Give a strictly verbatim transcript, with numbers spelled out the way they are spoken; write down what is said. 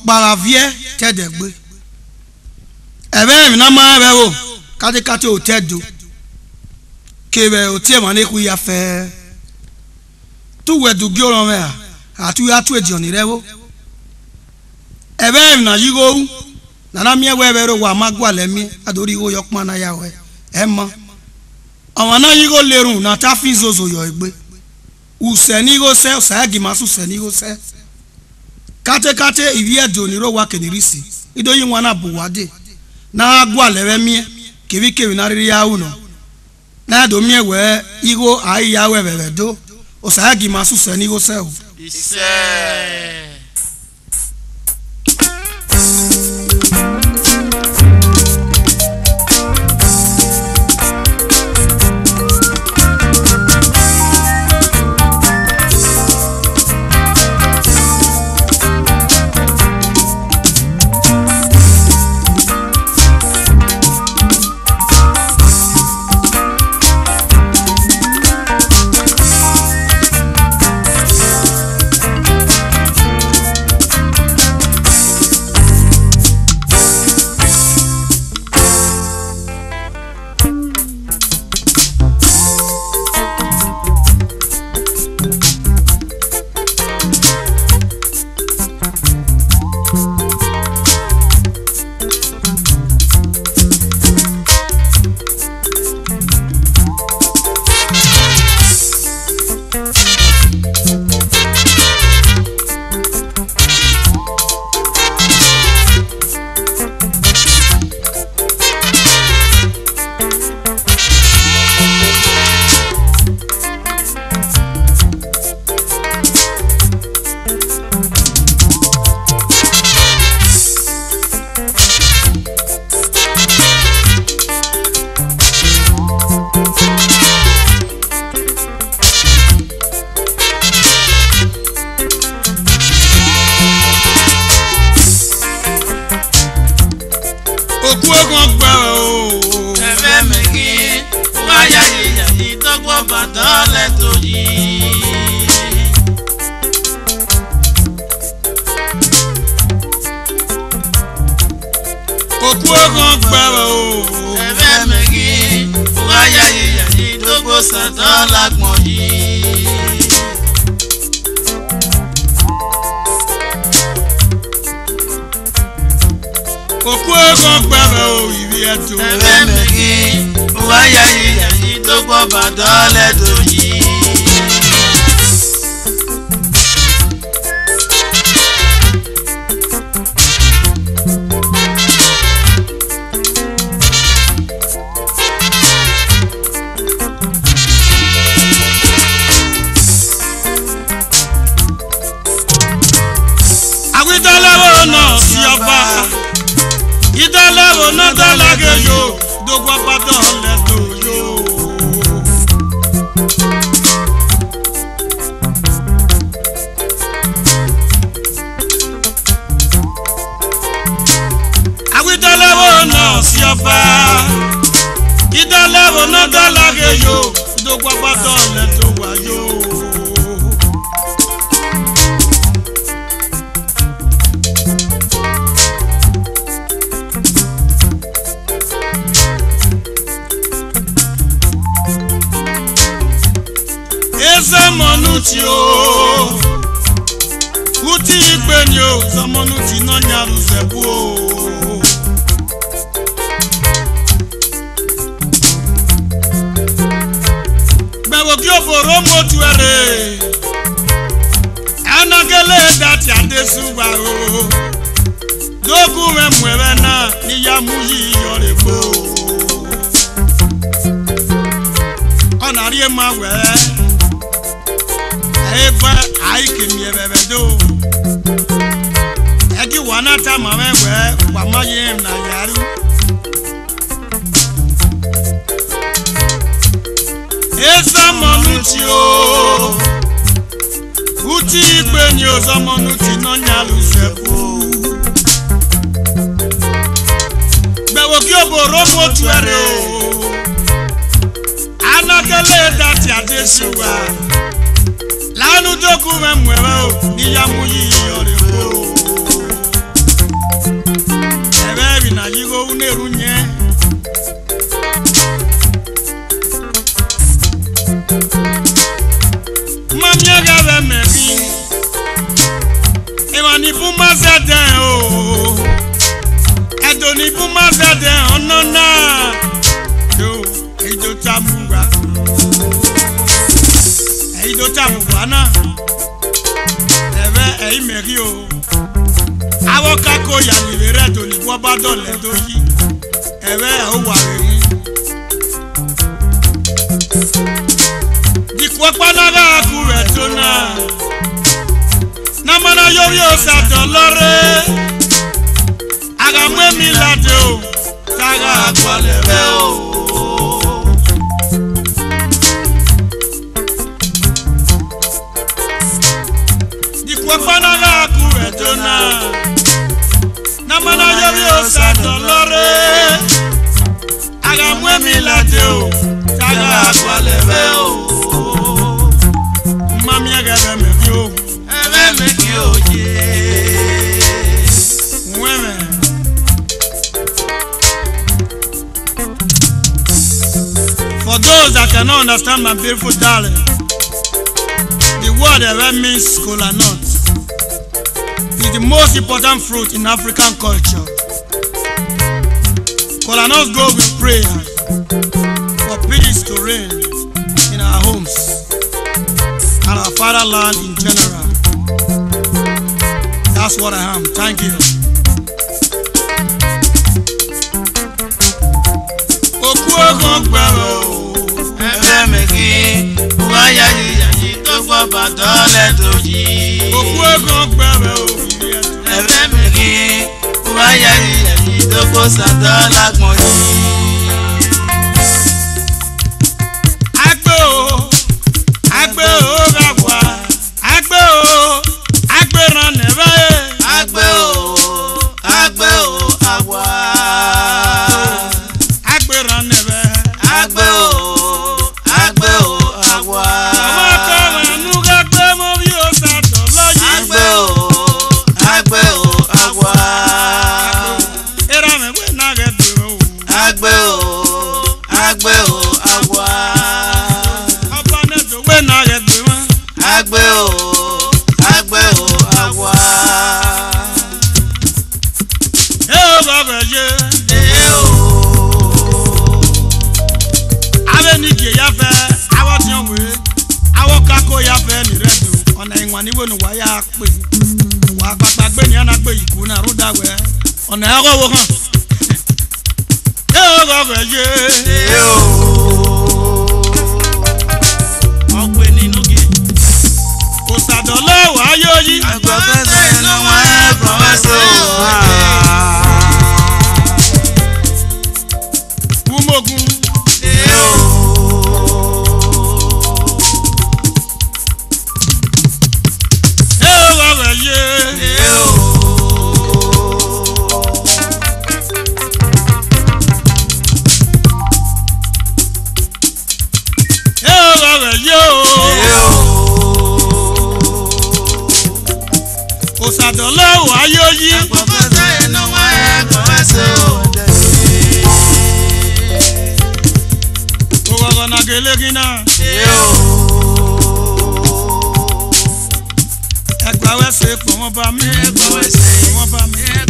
Okparavie tedegbe. Ebe na ma ebe o kate kate o tedo. Kebe o tie mane ku ya fe. Tu wedu gioro me a. Atu ya tu ejoni rewo. Ebe na yigo na na mi ewe ebe ro wa magwa le mi adori go yokma na ya we. Emma. Awon na yigo lerun na ta fi zozo yo egbe. Useni go se usagi masu seni go se. Kate kate ivie doni ro wa kenirisi. Ido yin wana buwade. Na agwa lewe mi kevi kevi na riri ya uno. Na do mi ewe igo ai ya we bebe do. Usagi masu seni go se. Ise. Evbe Mekhin, waya ya itogbo badan le toyi. Oku ogun gba o. Evbe Mekhin, waya ya itogbo sadan lagbon yi. Oku ogun gba o ibi eto. Evbe Mekhin, waya ya itogbo badan le toyi. Awidalawo no si oba. Idalawo no dalage yo, dogwa badan le to yo. Awidalawo no si oba. Idalawo no dalage yo, dogwa badan le to wa yo. Zamonuti o Uti igbenye o Zamonuti no nyaru zebu o Bewo ki oforo motu ere Anagele dati adesuwa o Dogu me mwere na Ni ya muyi yorebo Onarie mawe Eva aike mi ebebe do Egi wana ta ma wewe Kwa maye na yaru Eza monuti o Uti igbenye o zamonuti no nyalu sepu Bewo ki oboro motu ere o Anagele dati adesuwa Lanu doku me mwewe o, ni ya muyi yorebo. na yigo unerunye Mamia Evbe Mekhin Emani Buma Zeden o Edo ni Buma Zeden onona Yo Edo Tamuga Edo Tamuga na Evbe Evbe Mekhin o Awoka ko ya libere to ni bo ba dole to yi Evbe o wa re Wakpanaga kuretuna Namana Idowu Osadolor Agamwe milade o Taga akwalebe o Wakpanaga kuretuna Namana Idowu Osadolor Agamwe milade o Taga akwalebe o Mamia Evbe Mekhin Evbe Mekhin oje Women For those that cannot understand my beautiful darling, the word Evbe means kola nut. It's the most important fruit in African culture. Kola nuts go with prayer for peace to reign in our homes and our fatherland in general. That's what I am. Thank you. Evbe Mekhin Uwaya yiyayi Togbo badole doji Evbe Mekhin Uwaya yiyayi Togbo Osadolor gmonyi Agbe o Agbe o gagwa Agbe o Agbe ran ebe Agbe o Agbe o agwa Agbe ran ebe Agbe o Agbe o agwa Amaka manu gagbe mo bi Osadolor yi Agbe o Agbe o agwa Era me we na get o Agbe o Agbe o agwa Oba ne do we na get o Agbe o Agbe o agwa E o baba je E o Ave ni ke ya fe awo ti on we awo kako ya fe ni redo ona inwa ni wo nu wa ya pe wa papa gbe ni ana pe iku na ruda we ona ya go wo kan E o baba je E o Ogbe ninu ge Osadolor wa yo yi Agbakaka ino wa e promise o Umogun E o E o baba je E o E o baba je E o o Osadolor wa yo yi Agbakaka ino wa e promise o Ogogo na gelegina E o Egba we se po mo ba mi Egba we se mo ba mi